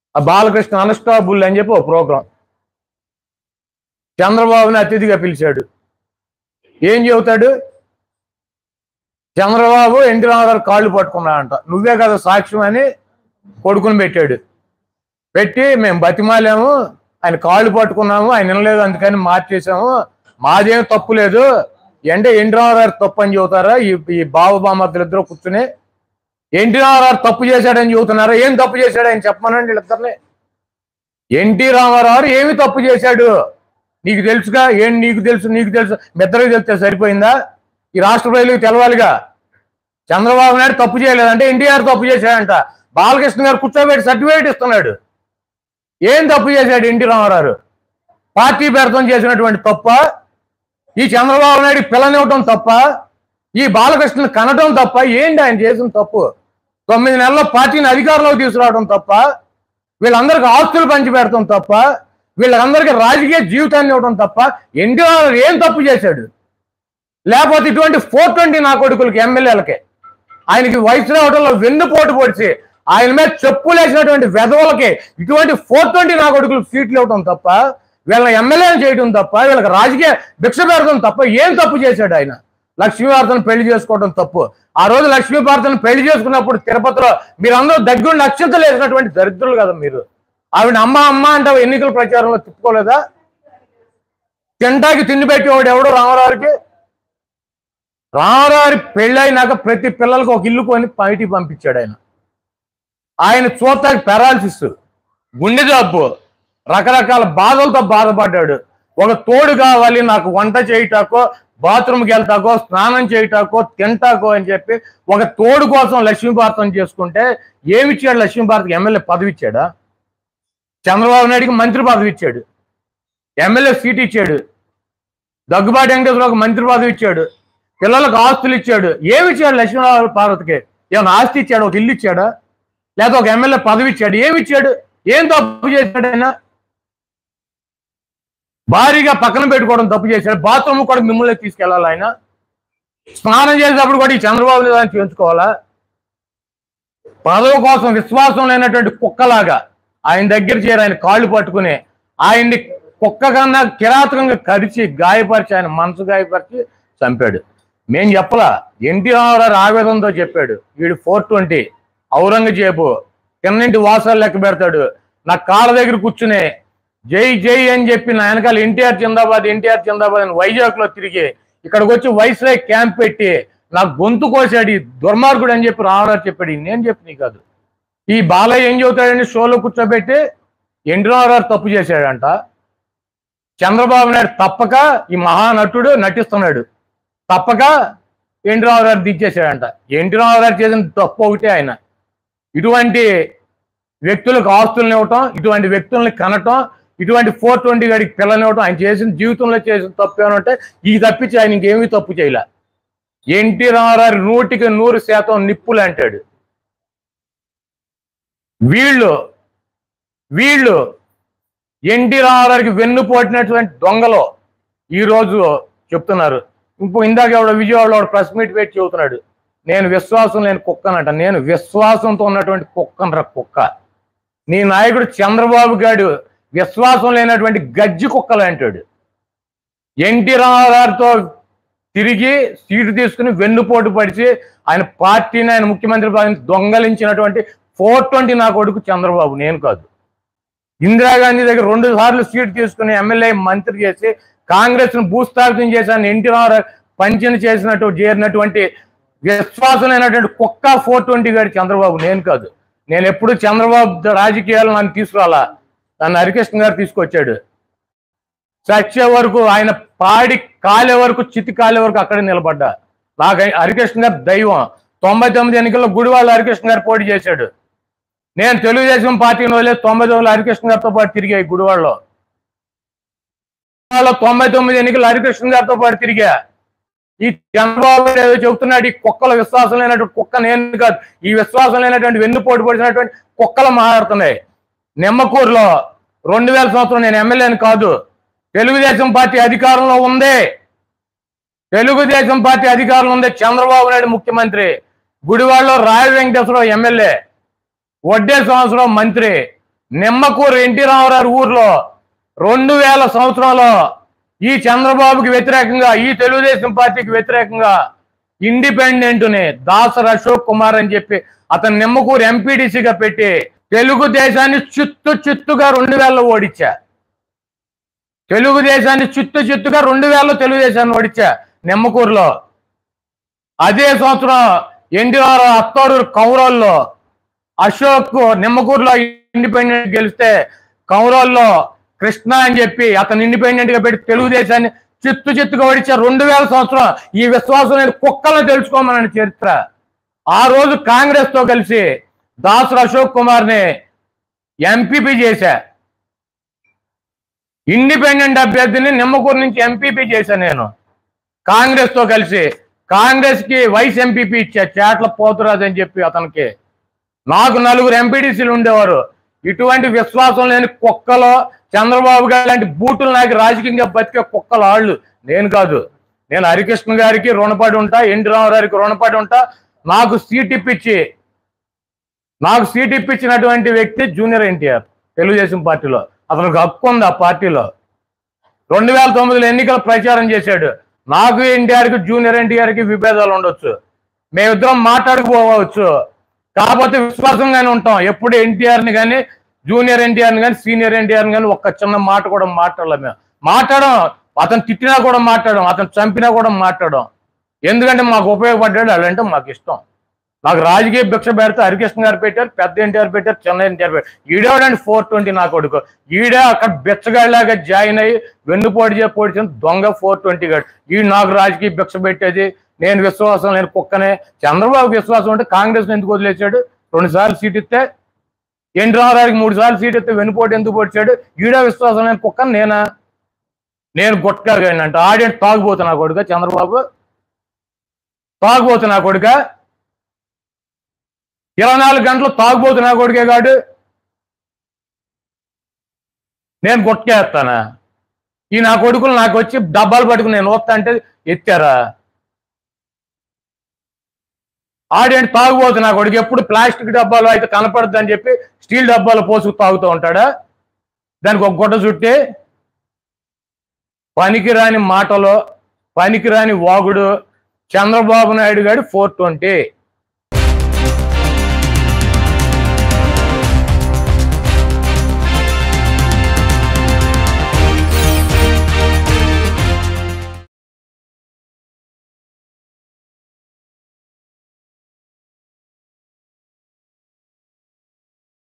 ఆ బాలకృష్ణ అన్స్టాపుల్ అని చెప్పి ఒక ప్రోగ్రాం చంద్రబాబుని అతిథిగా పిలిచాడు. ఏం చెబుతాడు? చంద్రబాబు ఎన్టీ రామారావు కాళ్ళు పట్టుకున్నాడంట. నువ్వే కదా సాక్ష్యం అని కొడుకుని పెట్టాడు. పెట్టి మేము బతిమాలేము, ఆయన కాళ్ళు పట్టుకున్నాము, ఆయన వినలేదు అందుకని మార్చేసాము, మాదేం తప్పు లేదు అంటే ఎన్టీ రామారావు తప్పు అని చెబుతారా? ఈ బావబామర్దులు ఇద్దరు కూర్చుని ఎన్టీ రామారావు తప్పు చేశాడని చెబుతున్నారా? ఏం తప్పు చేశాడు ఆయన చెప్పమనండి వీళ్ళిద్దరిని. ఎన్టీ రామారావు ఏమి తప్పు చేశాడు నీకు తెలుసుగా? ఏం నీకు తెలుసు మీ ఇద్దరికి తెలిస్తే సరిపోయిందా? ఈ రాష్ట్ర ప్రజలకు తెలవాలిగా. చంద్రబాబు నాయుడు తప్పు చేయలేదంటే ఎన్టీఆర్ తప్పు చేశాడంట. బాలకృష్ణ గారు కూర్చోబెట్టి సర్టిఫికేట్ ఇస్తున్నాడు. ఏం తప్పు చేశాడు ఎన్టీ రామారావు? పార్టీ పేరుతో చేసినటువంటి తప్ప, ఈ చంద్రబాబు నాయుడు పిల్లనివ్వటం తప్ప, ఈ బాలకృష్ణని కనటం తప్ప, ఏంటి ఆయన చేసిన తప్పు? 9 నెలల్లో పార్టీని అధికారంలోకి తీసుకురావడం తప్ప, వీళ్ళందరికీ ఆస్తులు పంచి పెడతాం తప్ప, వీళ్ళందరికీ రాజకీయ జీవితాన్ని ఇవ్వడం తప్ప ఎన్టీ రామారావు ఏం తప్పు చేశాడు? లేకపోతే ఇటువంటి 420 నా కొడుకులకి ఎమ్మెల్యేలకి ఆయనకి వయసు రావడంలో వెన్నుపోటు పొడిచి ఆయన మీద చెప్పులేసినటువంటి వెధవలకి ఇటువంటి 420 నా కొడుకులకు సీట్లు ఇవ్వడం తప్ప, వీళ్ళని ఎమ్మెల్యేలు చేయడం తప్ప, వీళ్ళకి రాజకీయ భిక్ష పెడతాం తప్ప ఏం తప్పు చేశాడు ఆయన? లక్ష్మీభారతిని పెళ్లి చేసుకోవడం తప్పు. ఆ రోజు లక్ష్మీభారతిని పెళ్లి చేసుకున్నప్పుడు తిరుపతిలో మీరందరూ దగ్గరుండి అక్షంతలు వేసినటువంటి దరిద్రులు కదా మీరు. ఆవిడ అమ్మ అంటావు ఎన్నికల ప్రచారంలో తిప్పుకోలేదా? తింటాకి తిండి పెట్టేవాడు ఎవడు రామారావుకి? రామారావు పెళ్ళైనాక ప్రతి పిల్లలకు ఒక ఇల్లు కొని బయటికి పంపించాడు ఆయన చూస్తాకి పెరాలసిస్, గుండె జబ్బు, రకరకాల బాధలతో బాధపడ్డాడు. ఒక తోడు కావాలి నాకు, వంట చేయటాకో, బాత్రూమ్కి వెళ్తాకో, స్నానం చేయటాకో, తింటాకో అని చెప్పి ఒక తోడు కోసం లక్ష్మీభారతం చేసుకుంటే ఏమిచ్చాడు? లక్ష్మీభారతికి ఎమ్మెల్యే పదవి ఇచ్చాడా? చంద్రబాబు నాయుడికి మంత్రి పదవి ఇచ్చాడు, ఎమ్మెల్యే సీట్ ఇచ్చాడు, దగ్గుబాటి వెంకటేశ్వరరావుకి మంత్రి పదవి ఇచ్చాడు, పిల్లలకు ఆస్తులు ఇచ్చాడు. ఏమి ఇచ్చాడు లక్ష్మీనారాయణ పార్వతికి? ఏమైనా ఆస్తి ఇచ్చాడు? ఒక ఇల్లు ఇచ్చాడా? లేదా ఒక ఎమ్మెల్యే పదవి ఇచ్చాడు? ఏమి ఇచ్చాడు? ఏం తప్పు చేశాడు ఆయన? భారీగా పక్కన పెట్టుకోవడం తప్పు చేశాడు. బాత్రూమ్ కూడా మిమ్మల్ని తీసుకెళ్ళాలి ఆయన. స్నానం చేసేటప్పుడు కూడా ఈ చంద్రబాబు దాన్ని చేయించుకోవాలా? పదవి కోసం విశ్వాసం లేనటువంటి కుక్కలాగా ఆయన దగ్గర చేరి ఆయన కాళ్ళు పట్టుకుని ఆయన్ని కుక్క కన్నా కిరాతకంగా కరిచి గాయపరిచి ఆయన మనసు గాయపరిచి చంపాడు. మేం చెప్పలా, ఎన్టీ రామారావు ఆవేదనతో చెప్పాడు. వీడు 420 ఔరంగజేబు కిన్నింటి వాసాలు లెక్క పెడతాడు. నా కాళ్ళ దగ్గర కూర్చునే జై జై అని చెప్పి నా వెనకాల ఎన్టీఆర్ జిందాబాద్ అని వైజాగ్ లో తిరిగి ఇక్కడికి వచ్చి వైస్రాయ్ క్యాంప్ పెట్టి నా గొంతు కోసాడు ఈ దుర్మార్గుడు అని చెప్పి రామారావు చెప్పాడు. నేను చెప్పి కాదు. ఈ బాలయ్య ఏం చెబుతాడని షోలో కూర్చోబెట్టి ఎన్టీ రామారావు తప్పు చేశాడంట. చంద్రబాబు నాయుడు తప్పక ఈ మహానటుడు నటిస్తున్నాడు, తప్పక ఎన్టీ రామారావు దించేశాడంట. ఎన్టీ రామారావు చేసిన తప్పు ఒకటే, ఆయన ఇటువంటి వ్యక్తులకు ఆస్తులను ఇవ్వటం, ఇటువంటి వ్యక్తుల్ని కనటం, ఇటువంటి 420 గడికి పిల్లనివ్వటం ఆయన చేసిన జీవితంలో చేసిన తప్పు ఏమంటే ఈ తప్పించి ఆయన ఇంకేమీ తప్పు చేయలే. ఎన్టీ రామారావు 100కి 100% నిప్పులు అంటాడు. వీళ్ళు ఎన్టీ రామారావుకి వెన్నుపోటినటువంటి దొంగలో ఈరోజు చెప్తున్నారు. ఇందాక ఎవడో విజయవాడలో ప్రెస్ మీట్ పెట్టి చెబుతున్నాడు, నేను విశ్వాసం లేని కుక్కనంట. నేను విశ్వాసంతో ఉన్నటువంటి కుక్కనరా కుక్క. నీ నాయకుడు చంద్రబాబు గారు విశ్వాసం లేనటువంటి గజ్జి కుక్కలు అంటాడు. ఎన్టీ రామారావుతో తిరిగి సీటు తీసుకుని వెన్నుపోటు పడిచి ఆయన పార్టీని, ఆయన ముఖ్యమంత్రి పదవిని దొంగలించినటువంటి 420 నా కొడుకు చంద్రబాబు, నేను కాదు. ఇందిరాగాంధీ దగ్గర 2 సార్లు సీటు తీసుకుని ఎమ్మెల్యే మంత్రి చేసి కాంగ్రెస్ ను భూస్థాపితం చేశాను ఎన్టీ రామారావు పంచన చేరినటువంటి విశ్వాసం అయినటువంటి కుక్క 420 గారి చంద్రబాబు, నేను కాదు. నేను ఎప్పుడు చంద్రబాబు రాజకీయాలు నన్ను తీసుకురాలా, నన్ను హరికృష్ణ గారు తీసుకొచ్చాడు. చచ్చే వరకు ఆయన పాడి కాలే వరకు, చితి కాలే వరకు అక్కడే నిలబడ్డా. నాకు హరికృష్ణ గారు దైవం. 99 ఎన్నికల్లో గుడివాళ్ళ హరికృష్ణ గారు పోటీ చేశాడు. నేను తెలుగుదేశం పార్టీని వదిలే 99 హరికృష్ణ గారితో పాటు తిరిగా. గుడివాడలో 99 ఎన్నికలు హరికృష్ణ గారితో పాటు తిరిగా. ఈ చంద్రబాబు ఏదో చెబుతున్నాడు, ఈ కుక్కల విశ్వాసం లేనటువంటి కుక్క నేను కాదు. ఈ విశ్వాసం లేనటువంటి వెన్నుపోటు పడినటువంటి కుక్కలు మాట్లాడుతున్నాయి. నిమ్మకూరులో 2000 సంవత్సరం నేను ఎమ్మెల్యేని కాదు, తెలుగుదేశం పార్టీ అధికారంలో ఉంది. చంద్రబాబు నాయుడు ముఖ్యమంత్రి. గుడివాడలో రాయ వెంకటేశ్వరరావు ఎమ్మెల్యే, వడ్డే సంవత్సరం మంత్రి. నిమ్మకూరు ఎన్టీ రామారావు ఊర్లో 2000 సంవత్సరంలో ఈ చంద్రబాబుకి వ్యతిరేకంగా, ఈ తెలుగుదేశం పార్టీకి వ్యతిరేకంగా ఇండిపెండెంట్ని దాసర్ అశోక్ కుమార్ అని చెప్పి అతను నిమ్మకూరు ఎంపీడీసీగా పెట్టి తెలుగుదేశాన్ని చిత్తుగా 2000లో ఓడించా. తెలుగుదేశాన్ని చిత్తుగా 2000లో తెలుగుదేశాన్ని ఓడించా నిమ్మకూరులో. అదే సంవత్సరం ఎన్టీ రామారావు అత్తోరు కౌరల్లో అశోక్ నిమ్మకూరులో ఇండిపెండెంట్ గెలిస్తే కౌరల్లో కృష్ణ అని చెప్పి అతను ఇండిపెండెంట్ గా పెట్టి తెలుగుదేశాన్ని చిత్తుగా ఓడించా. 2000 సంవత్సరం. ఈ విశ్వాసం నేను కుక్కలను తెలుసుకోమని చరిత్ర. ఆ రోజు కాంగ్రెస్ తో కలిసి దాసర్ అశోక్ కుమార్ని ఎంపీపీ చేశా. ఇండిపెండెంట్ అభ్యర్థిని నిమ్మకూరు నుంచి ఎంపీపీ చేశా నేను కాంగ్రెస్ తో కలిసి. కాంగ్రెస్ కి వైస్ ఎంపీపీ ఇచ్చా చేట్ల పోతురాజు అని చెప్పి అతనికి. నాకు 4 ఎంపీడీసీలు ఉండేవారు. ఇటువంటి విశ్వాసం లేని కుక్కలో చంద్రబాబు గారు లాంటి బూటులు నాకు రాజకీయంగా బతికే కుక్కలు వాళ్ళు. నేను కాదు. నేను హరికృష్ణ గారికి రుణపడి ఉంటా, ఎన్టీ రామారావుకి రుణపడి ఉంటా. నాకు సీట్ ఇప్పించినటువంటి వ్యక్తి జూనియర్ ఎన్టీఆర్ తెలుగుదేశం పార్టీలో. అతనికి హక్కు ఉంది ఆ పార్టీలో. 2009లో ఎన్నికల ప్రచారం చేశాడు. నాకు ఎన్టీఆర్కి జూనియర్ ఎన్టీఆర్కి విభేదాలు ఉండొచ్చు, మేమిద్దరం మాట్లాడుకోవచ్చు, కాకపోతే విశ్వాసంగానే ఉంటాం. ఎప్పుడు ఎన్టీఆర్ని కానీ జూనియర్ ఎన్టీఆర్ని కానీ సీనియర్ ఎన్టీఆర్ని కానీ ఒక్క చిన్న మాట కూడా మాట్లాడలేం. మేము మాట్లాడడం, అతను తిట్టినా కూడా మాట్లాడడం, అతను చంపినా కూడా మాట్లాడడం. ఎందుకంటే మాకు ఉపయోగపడ్డాడు, అలాంటే మాకు ఇష్టం. నాకు రాజకీయ భిక్ష పెడితే హరికృష్ణ గారు పెట్టారు, పెద్ద ఎన్టీఆర్ పెట్టారు, చిన్న ఎన్టీఆర్ పెట్టారు. ఈడేవాడండి 420 నా కొడుకు. ఈడే అక్కడ బిచ్చగాడిలాగా జాయిన్ అయ్యి పొడిచిన దొంగ 420 గాడు. ఈడు నాకు రాజకీయ భిక్ష పెట్టేది. నేను విశ్వాసం లేని కుక్కనే. చంద్రబాబుకి విశ్వాసం అంటే కాంగ్రెస్ ఎందుకు వదిలేశాడు? 2 సార్లు సీట్ ఇస్తే, ఎన్టీ రామారావుకి 3 సార్లు సీట్ ఇస్తే వెన్నుపోటు ఎందుకు పొడిచాడు? ఈడే విశ్వాసం లేని కుక్కని నేనా? నేను గుట్టకాగాను అంటే ఆడియన్స్ తాగుబోతున్నా కొడుక చంద్రబాబు, తాగుబోతున్నా కొడుక, 24 గంటలు తాగుబోతున్నా కొడుకే కాడు. నేను గుట్టకేస్తానా? ఈ నా కొడుకులు నాకు వచ్చి డబ్బాలు పట్టుకుని నేను వస్తా అంటే ఎత్తారా? ఆడియన్స్ తాగుబోతున్నా కొడుకు. ఎప్పుడు ప్లాస్టిక్ డబ్బాలు అయితే కనపడద్దు అని చెప్పి స్టీల్ డబ్బాలు పోసుకు తాగుతూ ఉంటాడా? దానికి ఒక గుడ్డ చుట్టి పనికిరాని మాటలో, పనికిరాని వాగుడు. చంద్రబాబు నాయుడు గారు 420.